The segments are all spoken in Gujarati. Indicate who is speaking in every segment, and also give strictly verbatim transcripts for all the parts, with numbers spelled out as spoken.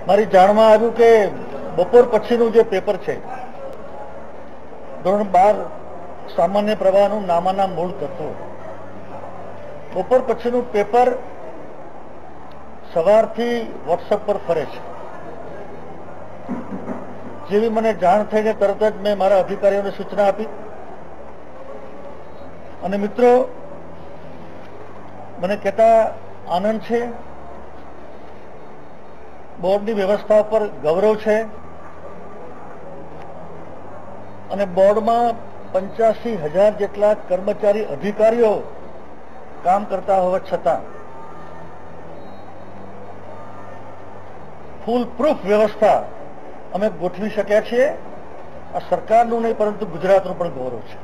Speaker 1: મારી જાણમાં આવ્યું કે બપોર પછીનું જે પેપર છે ધોરણ બાર સામાન્ય પ્રવાહનું નામાના મૂળ તત્વો, બપોર પછીનું પેપર સવારથી વોટ્સએપ પર ફરે છે. જેવી મને જાણ થઈને તરત જ મેં મારા અધિકારીઓને સૂચના આપી. અને મિત્રો, મને કહેતા આનંદ છે, બોર્ડની વ્યવસ્થા પર ગૌરવ છે અને બોર્ડમાં પંચ્યાસી હજાર જેટલા કર્મચારી અધિકારીઓ કામ કરતા હોવા છતાં ફૂલ પ્રૂફ વ્યવસ્થા અમે ગોઠવી શક્યા છીએ. આ સરકારનું નહીં પરંતુ ગુજરાતનું પણ ગૌરવ છે.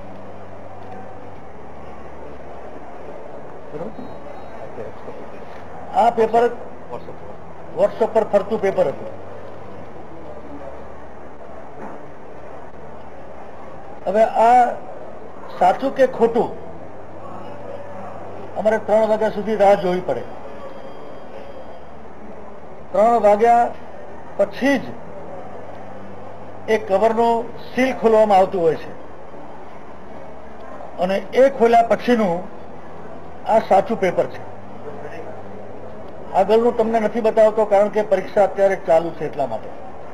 Speaker 1: આ પેપર વોટ્સએપ પર ફરતું પેપર હતું. હવે આ સાચું કે ખોટું અમારે ત્રણ વાગ્યા સુધી રાહ જોવી પડે. ત્રણ વાગ્યા પછી જ એ કવરનું સીલ ખોલવામાં આવતું હોય છે અને એ ખોલ્યા પછીનું આ સાચું પેપર છે. આગળનું તમને નથી બતાવતો કારણ કે પરીક્ષા અત્યારે ચાલુ છે, એટલા માટે.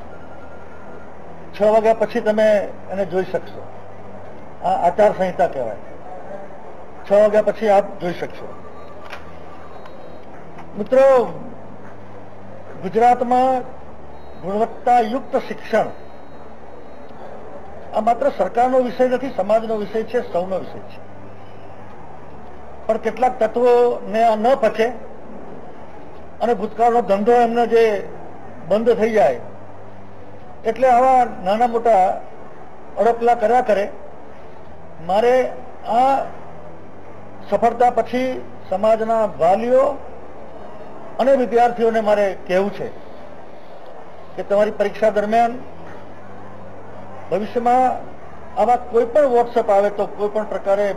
Speaker 1: છ વાગ્યા પછી તમે એને જોઈ શકશો. આ આચાર સંહિતા કહેવાય. છ વાગ્યા પછી આપ જોઈ શકશો. મિત્રો, ગુજરાતમાં ગુણવત્તાયુક્ત શિક્ષણ આ માત્ર સરકારનો વિષય નથી, સમાજનો વિષય છે, સૌનો વિષય છે. પણ કેટલાક તત્વોને આ ન પચે અને ભૂતકાળનો ધંધો એમને જે બંધ થઈ જાય એટલે આવા નાના મોટા અડપલા કર્યા કરે. મારે આ સફળતા પછી સમાજના વાલીઓ અને વિદ્યાર્થીઓને મારે કહેવું છે કે તમારી પરીક્ષા દરમિયાન ભવિષ્યમાં આવા કોઈ પણ વોટ્સએપ આવે તો કોઈ પણ પ્રકારે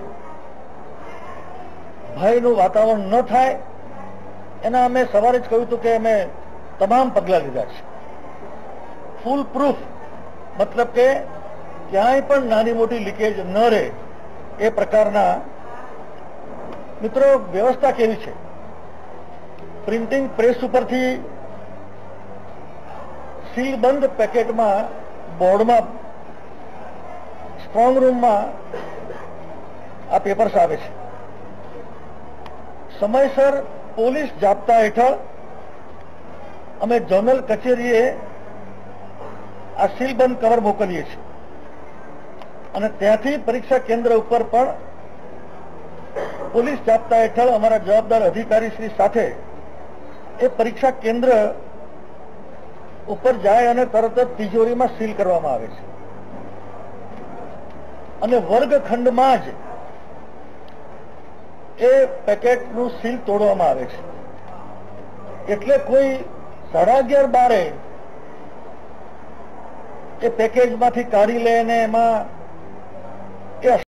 Speaker 1: ભયનું વાતાવરણ ન થાય. એના અમે સવારે જ કહ્યું હતું કે અમે તમામ પગલાં લીધા છે. ફૂલ પ્રૂફ મતલબ કે ક્યાંય પણ નાની મોટી લીકેજ ન રહે એ પ્રકારના. મિત્રો, વ્યવસ્થા કેવી છે? પ્રિન્ટિંગ પ્રેસ ઉપરથી સીલબંધ પેકેટમાં બોર્ડમાં સ્ટ્રોંગ રૂમમાં આ પેપર્સ આવે છે. સમયસર પોલીસ જાપ્તા હેઠળ અમે ઝોનલ કચેરીએ આ સીલબંધ કવર મોકલીએ છીએ અને ત્યાંથી પરીક્ષા કેન્દ્ર ઉપર પણ પોલીસ જાપ્તા હેઠળ અમારા જવાબદાર અધિકારી શ્રી સાથે એ પરીક્ષા કેન્દ્ર ઉપર જાય અને તરત જ તિજોરીમાં સીલ કરવામાં આવે છે અને વર્ગખંડમાં જ એ પેકેટનું સીલ તોડવામાં આવે છે. એટલે કોઈ સાડા અગિયાર બારે એ પેકેજમાંથી કાઢી લે અને એમાં